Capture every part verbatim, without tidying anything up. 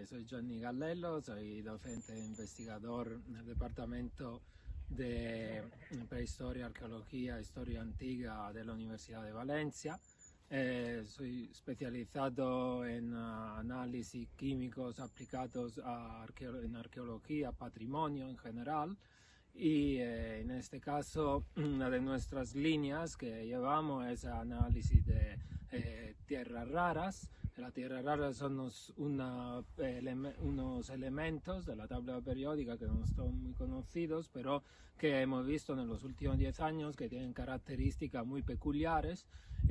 soy Gianni Gallello, soy docente e investigador en el Departamento de Prehistoria, Arqueología e Historia Antigua de la Universidad de Valencia. Eh, soy especializado en uh, análisis químicos aplicados a arqueo en arqueología, patrimonio en general. Y eh, en este caso, una de nuestras líneas que llevamos es análisis de eh, tierras raras. Las tierras raras son unos, una, ele unos elementos de la tabla periódica que no son muy conocidos, pero que hemos visto en los últimos diez años que tienen características muy peculiares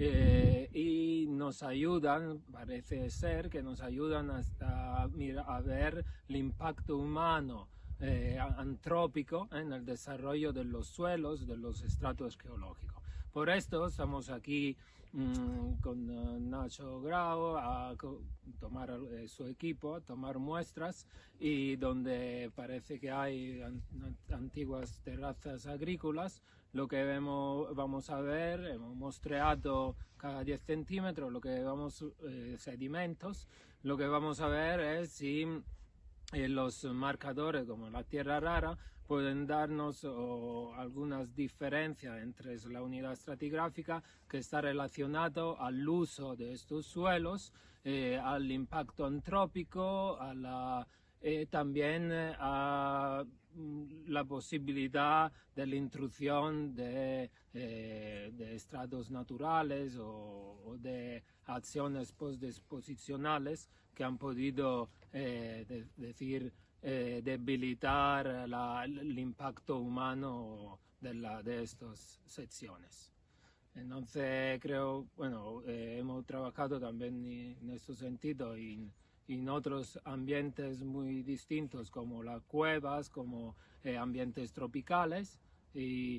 eh, y nos ayudan, parece ser que nos ayudan a, a, a ver el impacto humano Eh, antrópico en el desarrollo de los suelos, de los estratos geológicos. Por esto estamos aquí mmm, con uh, Nacho Grau a tomar eh, su equipo, a tomar muestras, y donde parece que hay an antiguas terrazas agrícolas. Lo que vemos, vamos a ver, hemos mostrado cada diez centímetros lo que vamos, eh, sedimentos. Lo que vamos a ver es si Eh, los marcadores como la tierra rara pueden darnos oh, algunas diferencias entre la unidad estratigráfica que está relacionado al uso de estos suelos, eh, al impacto antrópico, a la, eh, también eh, a la posibilidad de la intrusión de, eh, de estratos naturales o, o de acciones postdisposicionales que han podido eh, de, decir, eh, debilitar la, el impacto humano de, la, de estas secciones. Entonces creo, bueno, eh, hemos trabajado también en este sentido en, en otros ambientes muy distintos como las cuevas, como eh, ambientes tropicales, y,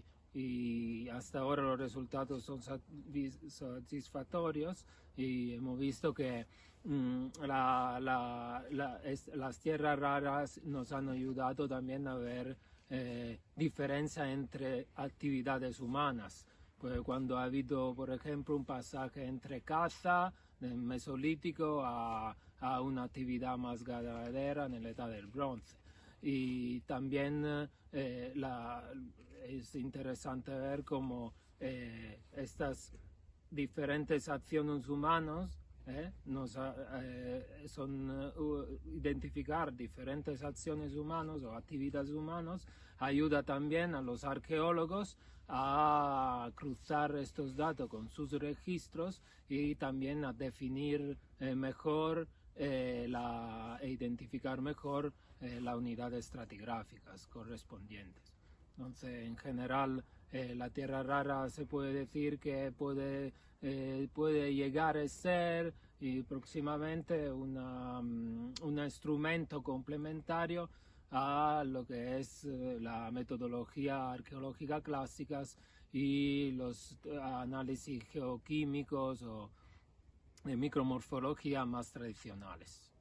y hasta ahora los resultados son satisfactorios y hemos visto que mm, la, la, la, es, las tierras raras nos han ayudado también a ver eh, diferencia entre actividades humanas. Pues cuando ha habido, por ejemplo, un pasaje entre caza del Mesolítico a, a una actividad más ganadera en la Edad del Bronce. Y también eh, la, es interesante ver cómo eh, estas diferentes acciones humanas eh, nos eh, son uh, identificar diferentes acciones humanas o actividades humanas ayuda también a los arqueólogos a cruzar estos datos con sus registros y también a definir eh, mejor eh, la, e identificar mejor eh, las unidades estratigráficas correspondientes. Entonces, en general, eh, la tierra rara se puede decir que puede, eh, puede llegar a ser y próximamente una, um, un instrumento complementario a lo que es eh, la metodología arqueológica clásicas y los uh, análisis geoquímicos o de micromorfología más tradicionales.